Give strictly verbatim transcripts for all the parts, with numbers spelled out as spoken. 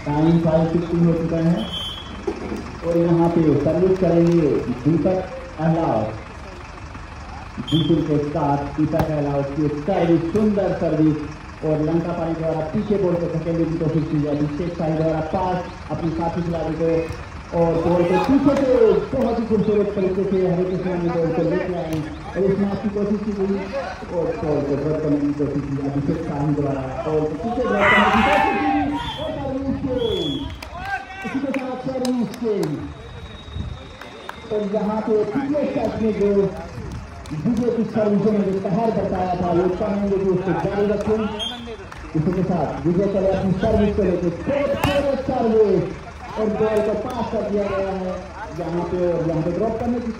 Time five fifty हो चुका है और यहाँ पे सर्विस करेंगे दीपक अहलावत। जीतू के साथ दीपक अहलावत की सर्विस, सुंदर सर्विस और लंका पारी द्वारा पीछे बोल को धकेलने की कोशिश की जाती है। शेख शाही द्वारा पास अपनी साथी खिलाड़ी को और बॉल को पीछे से बहुत ही खूबसूरत तरीके से हरे कृष्णा ने बॉल को लेके आए और इस मैच की कोशिश की गई और बॉल को ड्रॉप करने की कोशिश की जाती है। शेख शाही द्वारा बॉल को पीछे ड्रॉप करने की कोशिश की इसी के साथ सर्विस के और यहाँ पे पिछले सेट में जो विजय की सर्विसों में जो कहर बताया था वो कहेंगे कि उसको जारी रखें। इसी के साथ विजय चले अपनी सर्विस को लेकर सर्विस और बॉल को पास कर दिया गया है यहाँ पे और यहाँ पे ड्रॉप करने की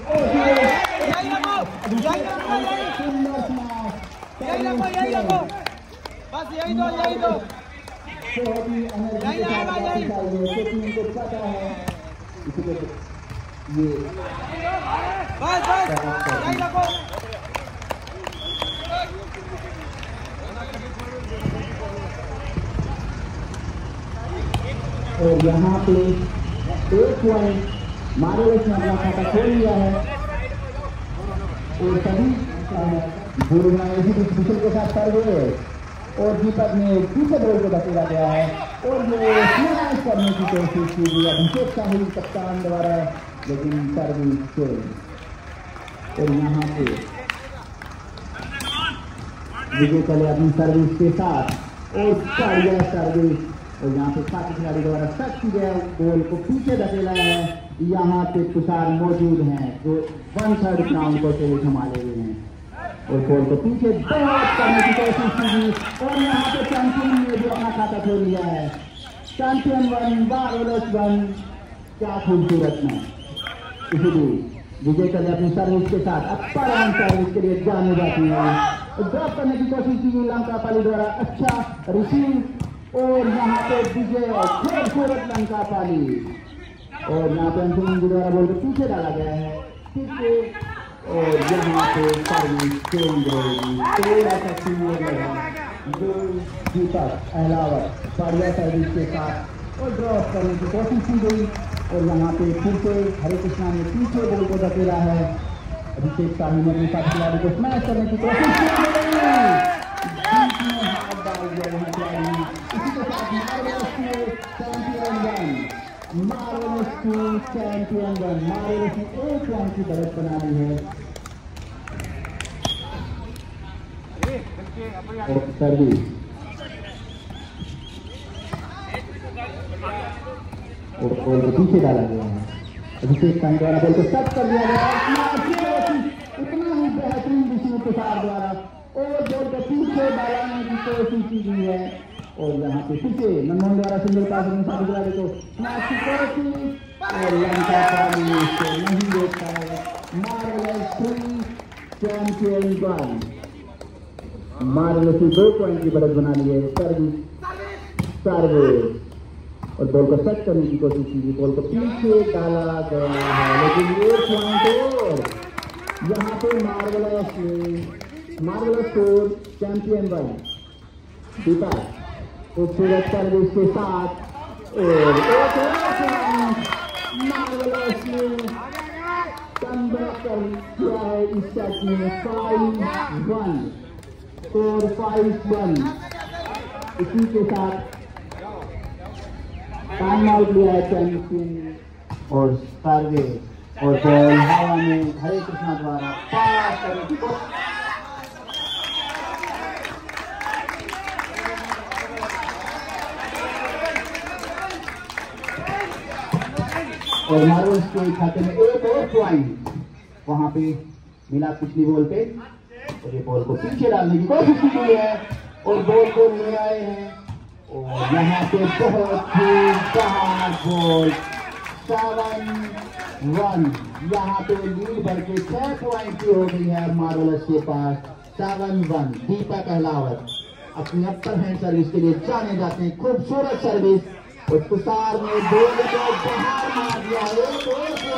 और यहाँ पे एक पॉइंट मारेस ने अपना खाता खोल लिया है और सभी भूषण के साथ कर गए और दीपक ने पीछे बॉल को धकेला गया है और ये स्मैश करने की कोशिश की गई अभिषेक शाही कप्तान द्वारा, लेकिन सर्विस फेल। और यहाँ पे विजय चले अपनी सर्विस के साथ और बढ़िया सर्विस और यहाँ पे साथी खिलाड़ी द्वारा सच गया बॉल को पीछे धकेला है। यहाँ पे तुषार मौजूद हैं जो वन थर्ड राउंड को से संभाले हुए हैं और बॉल को पीछे बहुत करने की कोशिश की और यहाँ पे चैंपियन ने भी अपना खाता खोल लिया है। चैंपियन वन बारह वन, क्या खूबसूरत में। इसलिए विजय चले अपनी सर्विस के साथ अपर राउंड सर्विस के लिए जाने जाती है। ड्रॉप करने की कोशिश की गई लंका पाली द्वारा, अच्छा रिसीव और यहाँ पे विजय खूबसूरत लंका पाली और यहाँ पे अंशुमन जी द्वारा बॉल को पीछे डाला गया है पीछे और यहाँ पे सर्विस चेंज रहेगी। तेरह का जो दीपक अहलावत बढ़िया सर्विस के साथ और ड्रॉप करने की कोशिश की गई और यहाँ पे फिर से हरे कृष्णा ने पीछे बॉल को धकेला है। अभिषेक शाही ने अपने साथ खिलाड़ी को स्मैश करने की कोशिश की गई, हाथ डाल दिया वहाँ खिलाड़ी। इसी के साथ Champion one Marvellous two Champion one Marvellous ने एक रन की बढ़त बना ली है और सर्विस और बॉल को पीछे डाला गया है। अभिषेक शाही द्वारा बॉल को सेट कर दिया गया इतना ही बेहतरीन विष्णु प्रसाद द्वारा और बॉल को पीछे डालने की कोशिश की गई है और यहाँ पे पीछे मनमोहन द्वारा सिंगल पास में साथ खिलाड़ी को मैच की कोशिश और लंका पाली से नहीं देख पाया। Marvellous three Champion one Marvellous ने दो पॉइंट की बढ़त बना ली है। सर्विस सर्विस और बॉल को सेट करने की कोशिश की, बॉल को पीछे डाला गया है लेकिन ये पॉइंट और यहाँ पे Marvellous Marvellous score Champion one Deepak खूबसूरत सर्विस के साथ और मार्वेलस ने कमबैक कर दिया है इस सेट में five one score five one. इसी के साथ टाइम आउट लिया है चैंपियन और सर्वे और बॉल हवा में हरे कृष्णा द्वारा पास करने की कोशिश और मार्वेल्स के खाते में एक और पॉइंट वहां पे मिला पिछली बॉल पे और ये बॉल को पीछे डालने की कोशिश की गई है और बॉल को ले आए हैं और यहाँ पे बहुत ही बहार बॉल सेवन वन यहाँ पे लीड बढ़ के छह पॉइंट की हो गई है मार्वेलस के पास सेवन वन। दीपक अहलावत अपनी अपर हैंड सर्विस के लिए जाने जाते हैं, खूबसूरत सर्विस और तुषार ने बॉल को बाहर मार दिया एक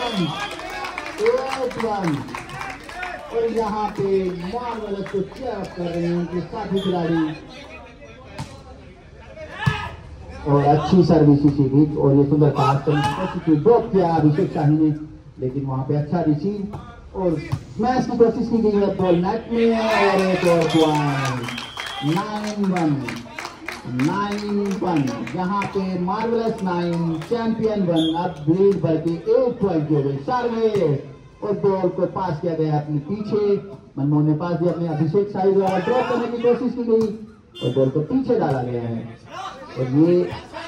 एक वन और यहाँ पे मार्वेलस को चेयर कर रहे हैं उनके साथी खिलाड़ी और अच्छी सर्विस सीखी और ये सुंदर पास करने की कोशिश की, ड्रॉप किया अभिषेक शाही ने, लेकिन वहां पे अच्छा रिसीव और स्मैश की कोशिश की गई है, बॉल नेट में और एक और point. Nine one nine one यहाँ पे मार्वलस नाइन चैंपियन वन। अब लीड बढ़ के एक पॉइंट हो गई। सर्वे और बॉल को पास किया गया अपने पीछे, मनमोहन ने पास दिया अपने अभिषेक शाही द्वारा, ड्रॉप करने की कोशिश की गई और बॉल को पीछे डाला गया है और ये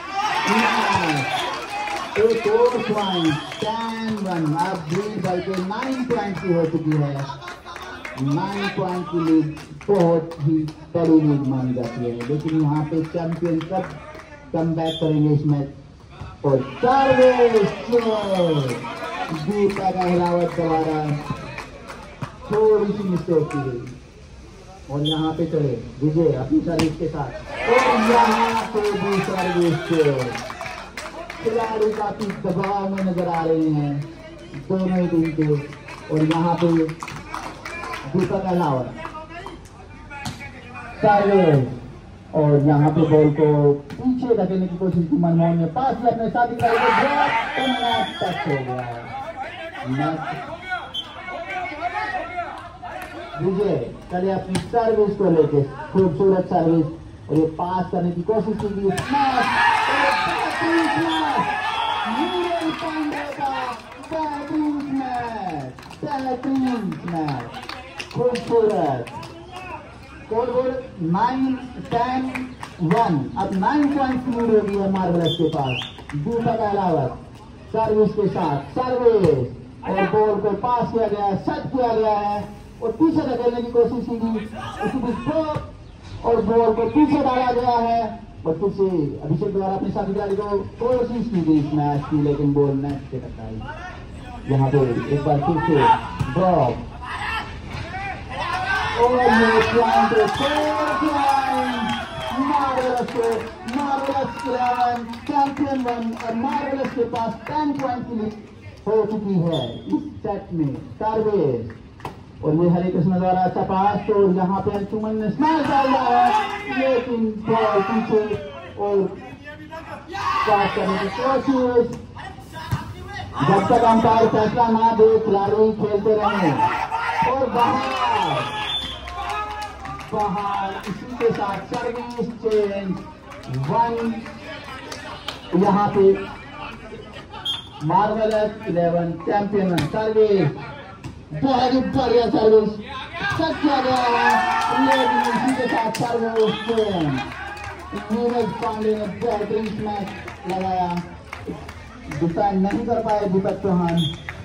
एक और पॉइंट। टेन वन अब लीड बढ़ के नाइन पॉइंट की हो चुकी है। नाइन पॉइंट की लीड बहुत ही बड़ी लीड मानी जाती है, लेकिन यहाँ पे चैंपियन कब कम बैक करेंगे इस मैच। और गीता का हिलावट द्वारा थोड़ी सी मिस्टेक की गई और यहाँ पे चले विजय अपनी सर्विस के साथ और यहाँ पे भी सर्विस खिलाड़ी काफी दबाव में नजर आ रहे हैं दोनों ही टीम के। और यहाँ पे दीपक अलावा सर्विस और यहाँ पे बॉल को पीछे धकेलने की कोशिश की, मनमोहन ने पास किया अपने साथी खिलाड़ी को, ड्रॉप और मैच टच हो गया। विजय चले अपनी सर्विस को लेके, खूबसूरत सर्विस और ये पास करने की कोशिश की गई, खूबसूरत score board nine ten one. अब नाइन पॉइंट की लीड हो गई है मार्वलस के पास। दीपक अलावत सर्विस के साथ सर्विस और बॉल को पास किया गया, सेट किया गया है और पीछे धकेलने की कोशिश की गई, उसकी और बॉल को पीछे डाला गया है और फिर से अभिषेक द्वारा अपने साथी खिलाड़ी को कोशिश की गई इस मैच की, लेकिन बॉल नेट से टकराई। यहाँ पे एक बार फिर से ड्रॉप और ये पॉइंट मार्वलस को मार्वलस इलेवन चैंपियन वन और मार्वलस के पास टेन पॉइंट की लीड हो चुकी है इस सेट में। सर्विस और ये हरे कृष्ण द्वारा अच्छा पास और यहाँ पे अंशुमन ने स्मैश डाला है, लेकिन बॉल पीछे और पास करने की कोशिश। जब तक अंपायर फैसला ना दे खिलाड़ी खेलते रहे और बाहर बाहर इसी के साथ सर्विस चेंज वन। यहाँ पे मार्वलस इलेवन चैंपियन सर्विस, बहुत ही बढ़िया सर्विस सेट किया गया है, लेकिन इसी के साथ सर्विस चेंज। नीरज पांडे ने बेहतरीन मैच लगाया, डिफेंड नहीं कर पाए दीपक चौहान।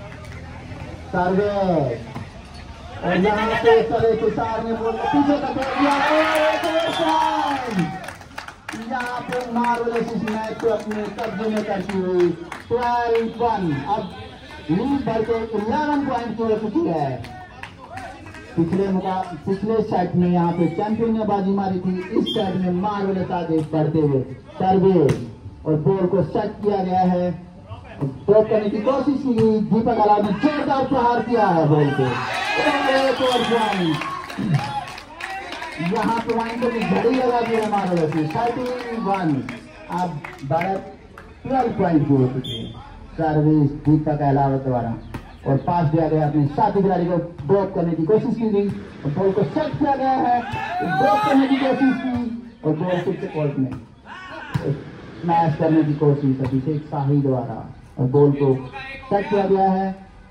सर्विस और यहाँ पे सरे तुषार ने बॉल को पीछे धकेल दिया और यहाँ पे मार्वलस इस मैच को अपने कब्जे में करती हुई ट्वेल्व वन। अब लीड बढ़ के इलेवन पॉइंट की हो चुकी है। पिछले मुकाबले पिछले सेट में यहाँ पे चैंपियन ने बाजी मारी थी, इस सेट में मार्वलस आगे बढ़ते हुए सर्विस और बॉल को सेट किया गया है, ड्रॉप करने की कोशिश की गई। दीपक अलाव ने जोरदार प्रहार किया है बॉल को एक और पॉइंट। यहाँ पे पॉइंट को घड़ी लगा दी है मार्वलस ने थर्टीन वन। अब बारह ट्वेल्व पॉइंट की हो चुकी है। सर्विस दीपक अलावत द्वारा और पास दिया गया अपने साथी खिलाड़ी को, ड्रॉप करने की कोशिश की गई और बॉल को सेट किया गया है, ड्रॉप करने की कोशिश की और बॉल फिर से कोर्ट में स्मैश करने की कोशिश अभिषेक शाही द्वारा और बॉल को सेट किया गया है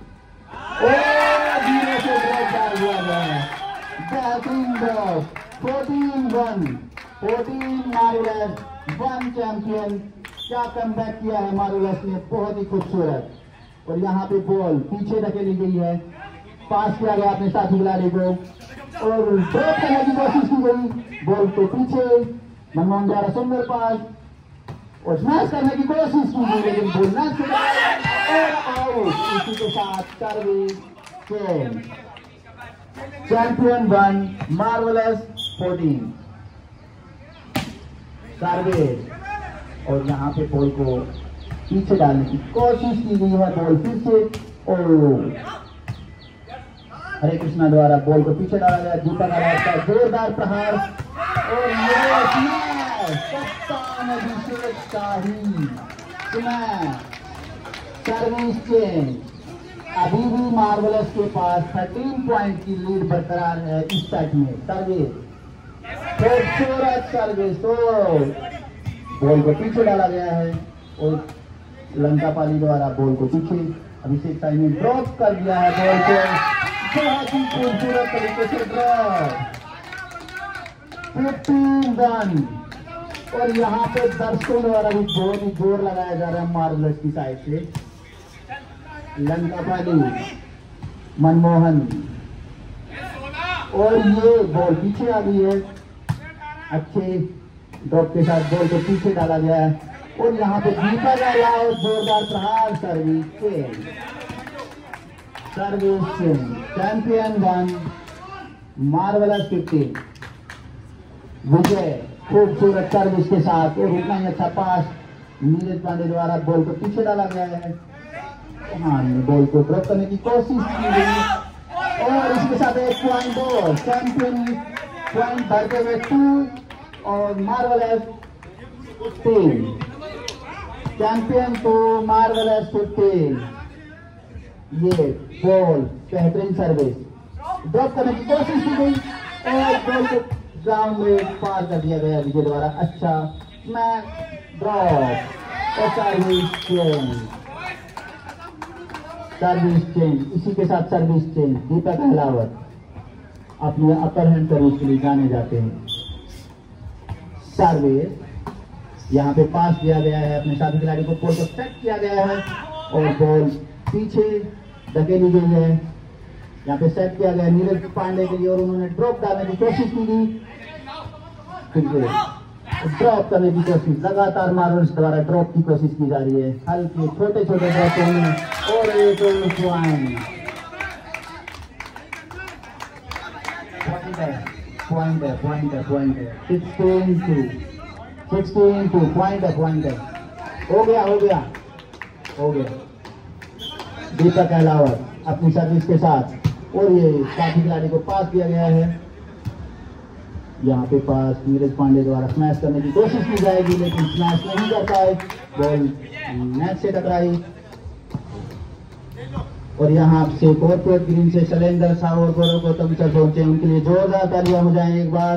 और धीरे से ड्रॉप डाल दिया गया है। बेहतरीन drop fourteen one fourteen Marvellous one Champion. क्या कमबैक किया है मार्वलस ने, बहुत ही खूबसूरत। और यहाँ पे बॉल पीछे धकेली गई है, पास किया गया अपने साथी खिलाड़ी को और ड्रॉप करने की कोशिश की गई, बॉल को पीछे मनमोहन द्वारा सुंदर पास और स्मैश करने की कोशिश की गई, लेकिन बॉल नेट से और आउट। इसी के साथ service change Champion one Marvellous fourteen. Service और यहाँ पे बॉल को पीछे डालने की कोशिश की गई है, बॉल फिर से और हरे कृष्णा द्वारा बॉल को पीछे डाला गया। दीपक अलाव का जोरदार प्रहार और कप्तान अभिषेक शाही सर्विस चेंज। अभी भी मार्वलस के पास तेरह पॉइंट की लीड बरकरार है इस सेट में। सर्विस खूबसूरत सर्विस, तो बॉल को पीछे डाला गया है और लंकापाली द्वारा बॉल को पीछे अभिषेक शाही ने ड्रॉप कर दिया है बॉल को बहुत ही खूबसूरत तरीके से ड्रॉप। फिफ्टीन रन और यहाँ पे दर्शकों द्वारा भी बहुत ही जोर लगाया जा रहा है मार्वलस की साइड से। लंकापाली, मनमोहन और ये बॉल पीछे आ गई है। अच्छे ड्रॉप के साथ बॉल को पीछे डाला गया है और यहाँ पे जीता गया और जोरदार प्रहार। Service change, service change. Champion one Marvellous fifteen. Vijay खूबसूरत सर्विस के साथ और उतना ही अच्छा पास नीरज पांडे द्वारा बॉल को पीछे डाला गया है। चौहान ने बॉल को ड्रॉप करने की कोशिश की गई और इसके साथ एक पॉइंट और चैंपियन पॉइंट भरते हुए टू और मार्वलस फिफ्टीन। चैंपियन को मार्वलस फिफ्टीन। ये बॉल बेहतरीन सर्विस ड्रॉप करने की कोशिश की गई और बॉल को ग्राउंड में पार कर दिया गया विजय द्वारा। अच्छा स्मैश ड्रॉप और सर्विस चेंज, सर्विस चेंज। इसी के साथ सर्विस चेंज। दीपक अहलावत अपने अपर हैंड सर्विस के लिए जाने जाते हैं। सर्विस यहाँ पे पास दिया गया है अपने साथी खिलाड़ी को, बॉल को सेट किया गया है और बॉल पीछे धकेली गई है। यहाँ पे सेट किया गया नीरज पांडे के लिए और उन्होंने ड्रॉप डालने की कोशिश की थी। ड्रॉप करने की कोशिश लगातार मार्वल्स द्वारा ड्रॉप की कोशिश की जा रही है। हल्के छोटे छोटे ड्रॉपों में और एक पॉइंट पॉइंट है पॉइंट है पॉइंट है पॉइंट है sixteen two sixteen two point है पॉइंट है। हो गया हो गया हो गया। दीपक अहलावत अपनी सर्विस के साथ और ये साथी खिलाड़ी को पास दिया गया है। यहाँ पे पास नीरज पांडे द्वारा स्मैश करने की कोशिश की जाएगी लेकिन स्मैश नहीं कर पाए, बॉल नेट से टकराई और यहाँ से कॉर्पोरेट ग्रीन से शैलेंद्र साहू और गौरव गौतम सर पहुंचे, उनके लिए जोरदार तालियां हो जाएं एक बार।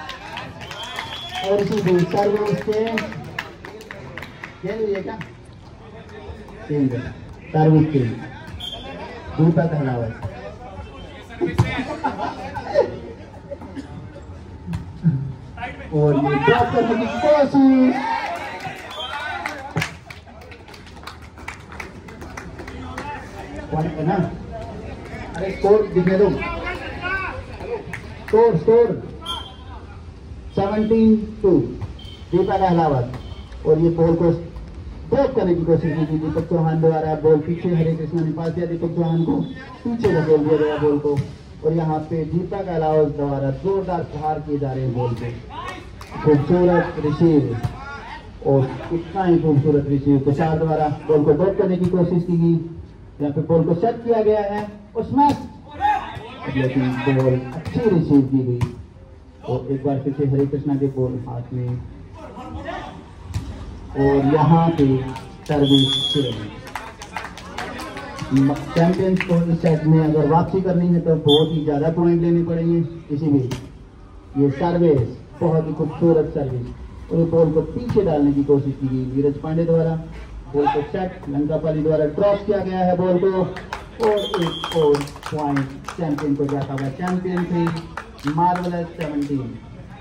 और इसी बीच सर्विस चेंज खेल हुई है क्या? Change service change Deepak Ahlawat और ये ड्रॉप करने की कोशिश पॉइंट है ना। अरे स्कोर दिखने दो, score score seventeen two Deepak Ahlawat और ये बॉल को ड्रॉप करने की कोशिश की थी दीपक चौहान द्वारा। बॉल पीछे हरे कृष्णा ने पास दिया, दीपक चौहान को पीछे धकेल दिया गया बॉल को और यहाँ पे दीपक अहलावत द्वारा जोरदार प्रहार किए जा रहे हैं बॉल पे। खूबसूरत रिसीव और इतना ही खूबसूरत रिसीव के साथ द्वारा बॉल को ड्रॉप करने की कोशिश की गई। यहाँ पे बॉल को सेट किया गया है और स्मैश, लेकिन बॉल अच्छी रिसीव की गई और एक बार फिर से हरे कृष्णा के बॉल हाथ में और यहाँ पे सर्विस चैंपियंस को इस सेट में अगर वापसी करनी है तो बहुत ही ज्यादा पॉइंट लेने पड़ेंगे। इसीलिए ये सर्विस बहुत ही खूबसूरत सर्विस और बॉल को पीछे डालने की कोशिश की गई नीरज पांडे द्वारा। बॉल को सेट लंकापाली द्वारा ड्रॉप किया गया है बॉल को और एक और पॉइंट चैंपियन को जाता हुआ। चैंपियन थी मार्वलस सेवनटीन।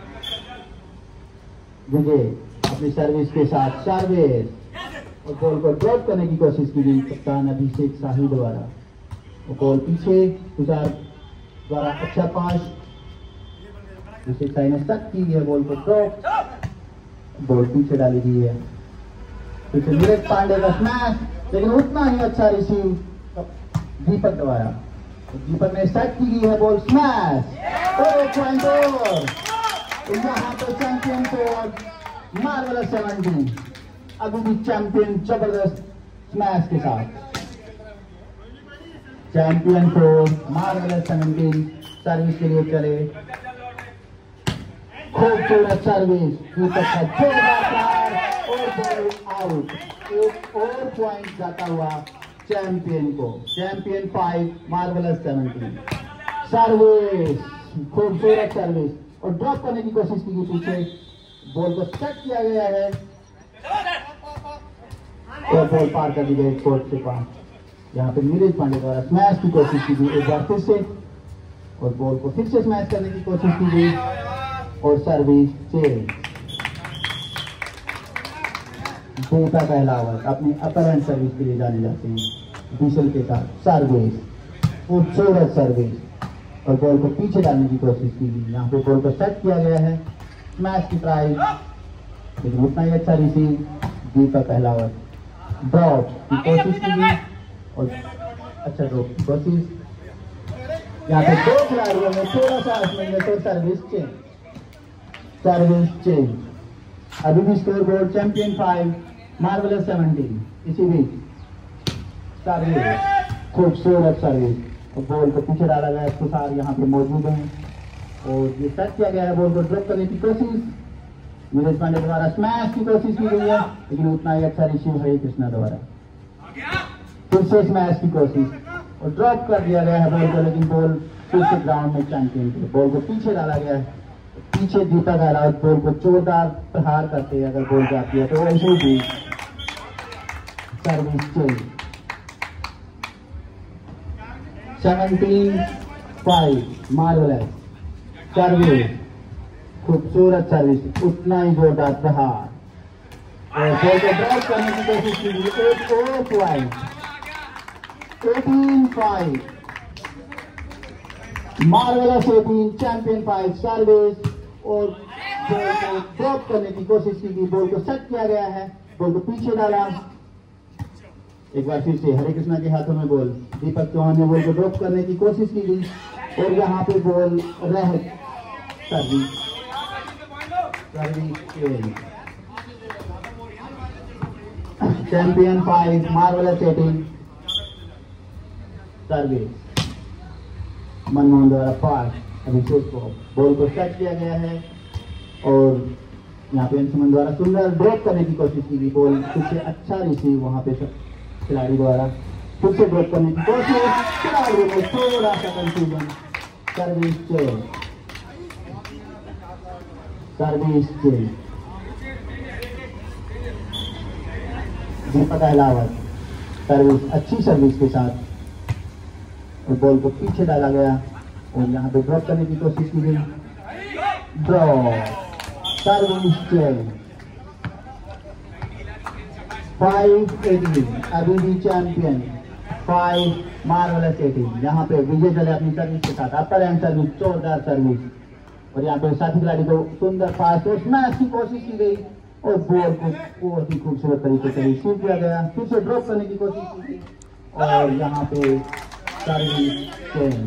विजय अपनी सर्विस के साथ सर्विस और बॉल को ड्रॉप करने की कोशिश की गई कप्तान अभिषेक शाही द्वारा और बॉल पीछे तुषार द्वारा अच्छा पास। अभिषेक शाही ने स्टक की है बॉल को ड्रॉप, बॉल पीछे डाली गई है। पीछे नीरज पांडे का स्मैश, लेकिन उतना ही अच्छा रिसीव दीपक द्वारा। दीपक ने स्टक की गई है बॉल स्मैश और पॉइंट और यहाँ पर चैंपियन को मार्वलस सेवनटीन। अभी भी चैंपियन जबरदस्त स्मैश के साथ चैंपियन को मार्वलस सेवनटीन सर्विस के लिए चले खूबसूरत सर्विस, दीपक का जोरदार प्रहार और बॉल आउट। एक और पॉइंट जाता हुआ चैंपियन को। Champion five, Marvellous seventeen. Service, खूबसूरत सर्विस और ड्रॉप करने की कोशिश की गई पीछे, बॉल को सेट किया गया है और बॉल पार कर दी गई कोर्ट के पास। यहाँ पे नीरज पांडे द्वारा स्मैश की कोशिश की गई एक बार फिर से और बॉल को फिर से स्मैश करने की कोशिश की गई और सर्विस चेंज। दूसरा पहला ओवर अपनी अपर हैंड सर्विस के लिए जाने जाते हैं बीसल के साथ। सर्विस, खूबसूरत सर्विस और बॉल को पीछे डालने की कोशिश की गई। यहाँ पे बॉल को सेट किया गया है, स्मैश की ट्राई, लेकिन उतना ही अच्छा रिसीव। दीपक का पहला ओवर ड्रॉप की कोशिश की गई और अच्छा ड्रॉप की कोशिश। यहाँ पे दो खिलाड़ियों में थोड़ा सा असमंजस और सर्विस चेंज। Service change. अभी भी score board Champion five, Marvellous seventeen. इसी बीच सर्विस, खूबसूरत सर्विस और बॉल को पीछे डाला गया। तुषार यहाँ पे मौजूद है और ये सेट किया गया है। बॉल को ड्रॉप करने की कोशिश, नीरज पांडे द्वारा स्मैश की कोशिश की गई है, लेकिन उतना ही अच्छा रिसीव हरे कृष्णा द्वारा। फिर से स्मैश की कोशिश और ड्रॉप कर दिया गया है बॉल को, लेकिन बॉल फिर से ग्राउंड में चैंपियन के बॉल को पीछे डाला गया है। पीछे दीपक अहलावत बॉल को जोरदार प्रहार करते हैं, अगर बॉल जाती है तो ऐसे भी service change. Seventeen five, Marvellous service, खूबसूरत सर्विस, उतना ही जोरदार प्रहार और बॉल को ड्रॉप करने की कोशिश की गई। एक और point, eighteen five, Marvellous eighteen, Champion five. Service और बॉल को ड्रॉप करने की कोशिश की गई। बॉल को सेट किया गया है, बॉल को पीछे डाला। एक बार फिर से हरे कृष्णा के हाथों में बॉल। दीपक चौहान ने बॉल को ड्रॉप करने की कोशिश की गई और यहाँ पे बॉल रह service service Champion five, Marvellous eighteen. Service Manmohan द्वारा पास, अभिषेक को बॉल को सेट किया गया है और यहाँ पे अंशुमन द्वारा सुंदर ड्रॉप करने की कोशिश की गई। बॉल फिर से अच्छा रिसीव वहाँ पे खिलाड़ी द्वारा फिर से ड्रॉप करने की कोशिश, खिलाड़ी में थोड़ा सा confusion. Service change, service change. Deepak Ahlawat service, अच्छी सर्विस के साथ और बॉल को पीछे डाला गया और यहाँ पे ड्रॉप करने की कोशिश की गई। Drop, service change. Five eighteen, अभी भी चैंपियन फाइव, मार्वेलस एटीन। यहाँ पे विजय चले अपनी सर्विस के साथ, अपर हैंड सर्विस, जोरदार सर्विस और यहाँ पे साथी खिलाड़ी को सुंदर पास और स्मैश की कोशिश की गई और बॉल को बहुत ही खूबसूरत तरीके से रिसीव किया गया। फिर से ड्रॉप करने की कोशिश की गई और यहाँ पे सर्विस चेंज,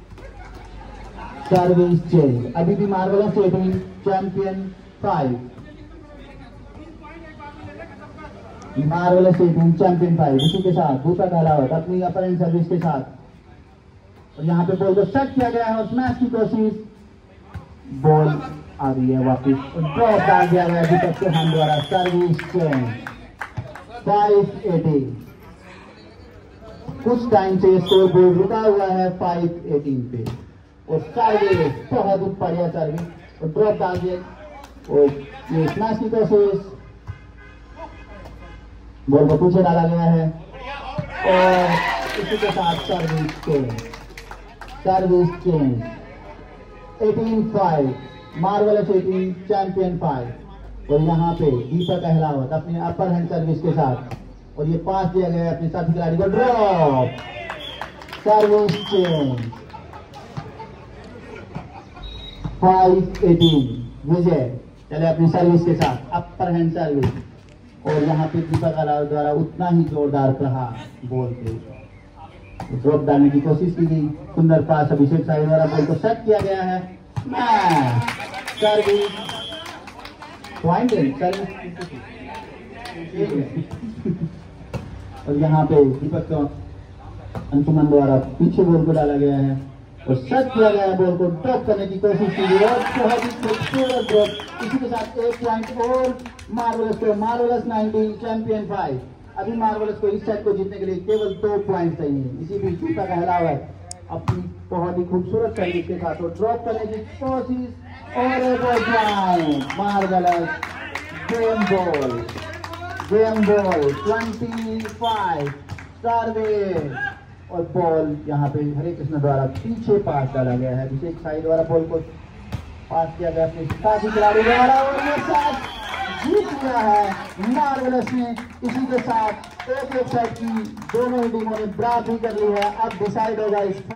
सर्विस चेंज। अभी भी Marvellous eighteen, Champion five, Marvellous eighteen, Champion five. इसी के साथ दूसरा अहलावत अपनी अपर हैंड सर्विस के साथ और यहाँ पे बॉल को सेट किया गया है और स्मैश की कोशिश, बॉल आ गई है वापिस और ड्रॉप डाल दिया गया दीपक चौहान द्वारा। Service change, five eighteen. कुछ टाइम से स्कोर बोर्ड रुका हुआ है फाइव एटीन पे और सर्विस बहुत ही बढ़िया सर्विस और ड्रॉप डाल दिया और ये स्मैश की कोशिश, बॉल को पीछे डाला गया है और इसी के साथ service change, service change. Eighteen five, Marvellous eighteen, Champion five और यहाँ पे दीपक अहलावत अपने अपर हैंड सर्विस के साथ और ये पास दिया गया अपने साथी खिलाड़ी को। Drop, service change. Five eighteen, Vijay चले अपनी सर्विस के साथ, अपर हैंड सर्विस और यहाँ पे दीपक अहलावत द्वारा उतना ही जोरदार प्रहार बॉल पे ड्रॉप डालने की कोशिश की गई। सुंदर पास अभिषेक साई द्वारा बॉल को सेट किया गया है। सर्विस पॉइंट सर्विस और यहाँ पे दीपक को अंशुमन द्वारा पीछे बॉल को डाला गया है और सच किया गया बॉल को ड्रॉप करने की कोशिश की गई और बहुत ही खूबसूरत ड्रॉप। इसी के साथ एक पॉइंट और मार्वेलस को, मार्वेलस नाइनटी चैंपियन फाइव। अभी मार्वेलस को इस सेट को जीतने के लिए केवल दो पॉइंट चाहिए। इसी बीच जूता का हिलाव है अपनी बहुत ही खूबसूरत सर्विस के साथ ड्रॉप करने की कोशिश और एक और point Marvellous. Game ball, game ball पच्चीस सर्विस और बॉल यहाँ पे हरे कृष्ण द्वारा पीछे पास डाला गया है। अभिषेक साई द्वारा बॉल को पास किया गया अपने साथी खिलाड़ी द्वारा और ये सेट जीत लिया है मार्वेलस ने। इसी के साथ एक एक सेट की दोनों ही टीमों ने बराबरी कर ली है। अब डिसाइड होगा इस